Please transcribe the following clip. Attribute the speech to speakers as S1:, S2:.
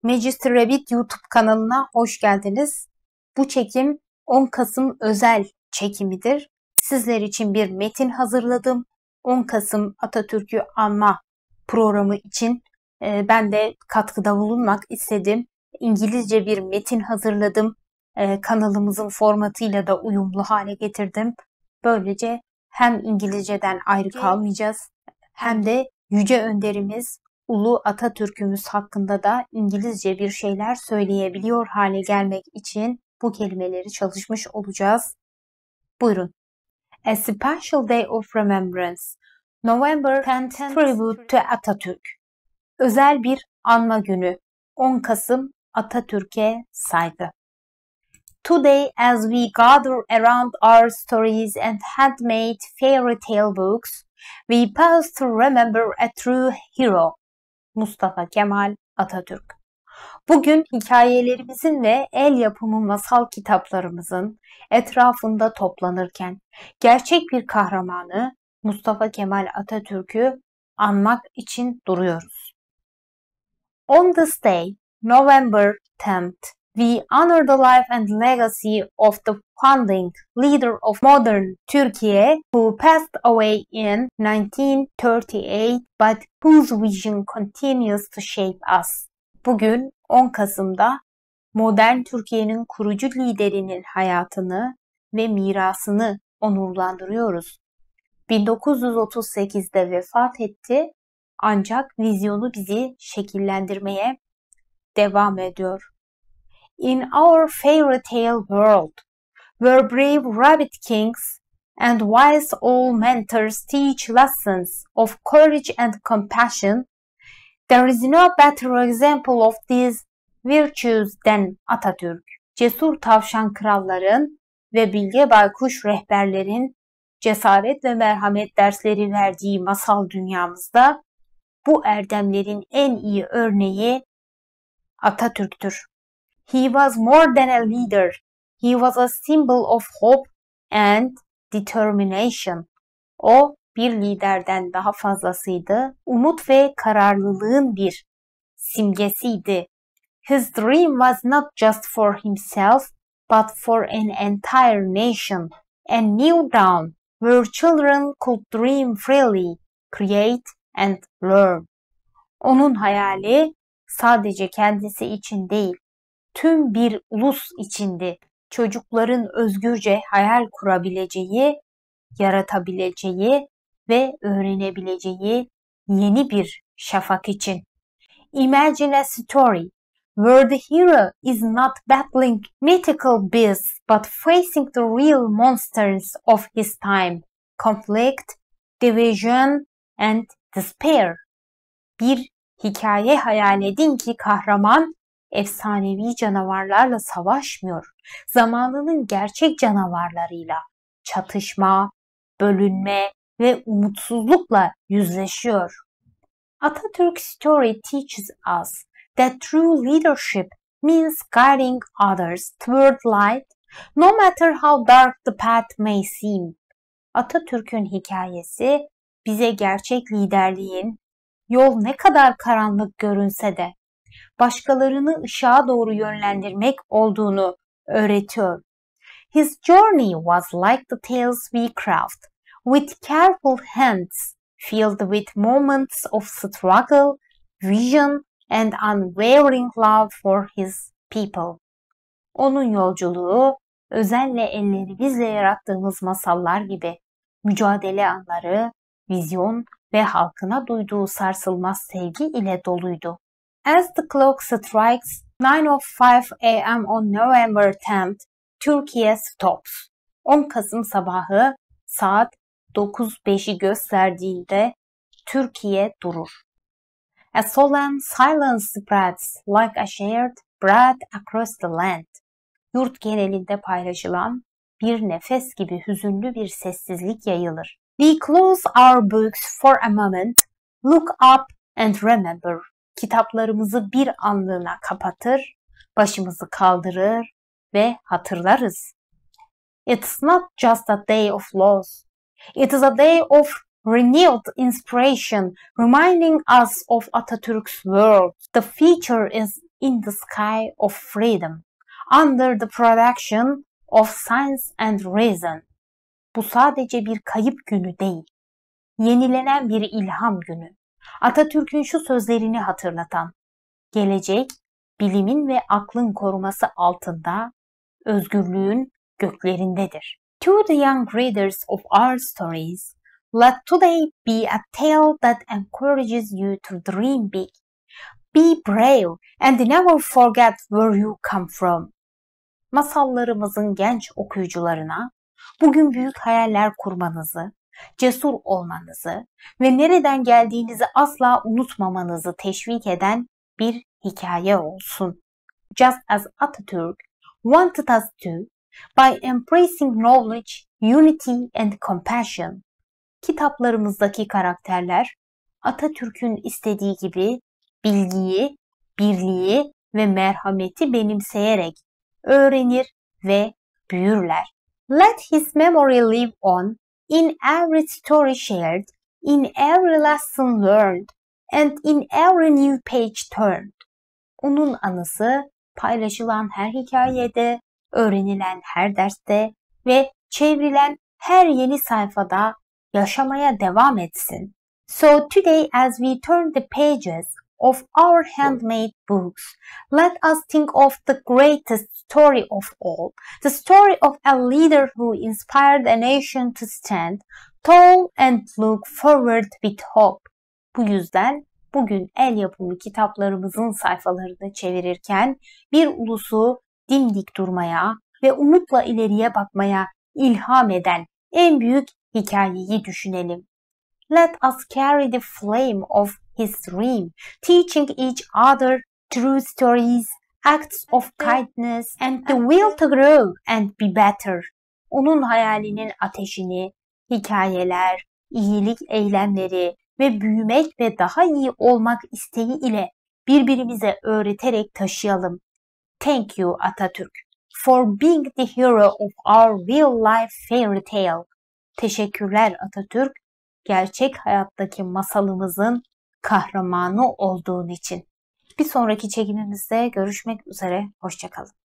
S1: Magister Rabbit YouTube kanalına hoş geldiniz. Bu çekim 10 Kasım özel çekimidir. Sizler için bir metin hazırladım. 10 Kasım Atatürk'ü anma programı için ben de katkıda bulunmak istedim. İngilizce bir metin hazırladım. Kanalımızın formatıyla da uyumlu hale getirdim. Böylece hem İngilizceden ayrı kalmayacağız hem de Yüce Önderimiz Ulu Atatürk'ümüz hakkında da İngilizce bir şeyler söyleyebiliyor hale gelmek için bu kelimeleri çalışmış olacağız. Buyurun. A Special Day of Remembrance, November 10th Tribute to Atatürk. Özel bir anma günü. 10 Kasım Atatürk'e saygı. Today, as we gather around our stories and handmade fairy tale books, we pause to remember a true hero. Mustafa Kemal Atatürk. Bugün hikayelerimizin ve el yapımı masal kitaplarımızın etrafında toplanırken gerçek bir kahramanı Mustafa Kemal Atatürk'ü anmak için duruyoruz. On this day, November 10th, we honor the life and legacy of the founding leader of modern Turkey who passed away in 1938 but whose vision continues to shape us. Bugün 10 Kasım'da modern Türkiye'nin kurucu liderinin hayatını ve mirasını onurlandırıyoruz. 1938'de vefat etti ancak vizyonu bizi şekillendirmeye devam ediyor. In our fairy tale world, where brave rabbit kings and wise old mentors teach lessons of courage and compassion, there is no better example of these virtues than Atatürk. Cesur tavşan kralların ve bilge baykuş rehberlerin cesaret ve merhamet dersleri verdiği masal dünyamızda bu erdemlerin en iyi örneği Atatürk'tür. He was more than a leader. He was a symbol of hope and determination. O bir liderden daha fazlasıydı. Umut ve kararlılığın bir simgesiydi. His dream was not just for himself, but for an entire nation. A new dawn where children could dream freely, create and learn. Onun hayali sadece kendisi için değil, tüm bir ulus içindi. Çocukların özgürce hayal kurabileceği, yaratabileceği ve öğrenebileceği yeni bir şafak için. Imagine a story where the hero is not battling mythical beasts but facing the real monsters of his time, conflict, division and despair. Bir hikaye hayal edin ki kahraman efsanevi canavarlarla savaşmıyor, zamanının gerçek canavarlarıyla çatışma, bölünme ve umutsuzlukla yüzleşiyor. Atatürk's story teaches us that true leadership means guiding others toward light, no matter how dark the path may seem. Atatürk'ün hikayesi bize gerçek liderliğin yol ne kadar karanlık görünse de başkalarını ışığa doğru yönlendirmek olduğunu öğretiyor. His journey was like the tales we craft, with careful hands, filled with moments of struggle, vision, and unwavering love for his people. Onun yolculuğu, özenle ellerimizle yarattığımız masallar gibi mücadele anları, vizyon ve halkına duyduğu sarsılmaz sevgi ile doluydu. As the clock strikes 9:05 a.m. on November 10th, Türkiye stops. 10 Kasım sabahı saat 9:05'i gösterdiğinde Türkiye durur. A solemn silence spreads like a shared breath across the land. Yurt genelinde paylaşılan bir nefes gibi hüzünlü bir sessizlik yayılır. We close our books for a moment, look up and remember. Kitaplarımızı bir anlığına kapatır, başımızı kaldırır ve hatırlarız. It's not just a day of loss. It is a day of renewed inspiration, reminding us of Atatürk's words. The future is in the sky of freedom, under the protection of science and reason. Bu sadece bir kayıp günü değil, yenilenen bir ilham günü. Atatürk'ün şu sözlerini hatırlatan, gelecek, bilimin ve aklın koruması altında, özgürlüğün göklerindedir. To the young readers of our stories, let today be a tale that encourages you to dream big. Be brave and never forget where you come from. Masallarımızın genç okuyucularına bugün büyük hayaller kurmanızı, cesur olmanızı ve nereden geldiğinizi asla unutmamanızı teşvik eden bir hikaye olsun. Just as Atatürk wanted us to, by embracing knowledge, unity and compassion. Kitaplarımızdaki karakterler Atatürk'ün istediği gibi bilgiyi, birliği ve merhameti benimseyerek öğrenir ve büyürler. Let his memory live on in every story shared, in every lesson learned, and in every new page turned. Onun anısı paylaşılan her hikayede, öğrenilen her derste ve çevrilen her yeni sayfada yaşamaya devam etsin. So today as we turn the pages of our handmade books, let us think of the greatest story of all, the story of a leader who inspired a nation to stand tall and look forward with hope. Bu yüzden bugün el yapımı kitaplarımızın sayfalarını çevirirken bir ulusu dimdik durmaya ve umutla ileriye bakmaya ilham eden en büyük hikayeyi düşünelim. Let us carry the flame of his dream, teaching each other true stories, acts of kindness, and the will to grow and be better. Onun hayalinin ateşini, hikayeler, iyilik eylemleri ve büyümek ve daha iyi olmak isteği ile birbirimize öğreterek taşıyalım. Thank you Atatürk for being the hero of our real life fairy tale. Teşekkürler Atatürk, gerçek hayattaki masalımızın kahramanı olduğun için. Bir sonraki çekimimizde görüşmek üzere, hoşça kalın.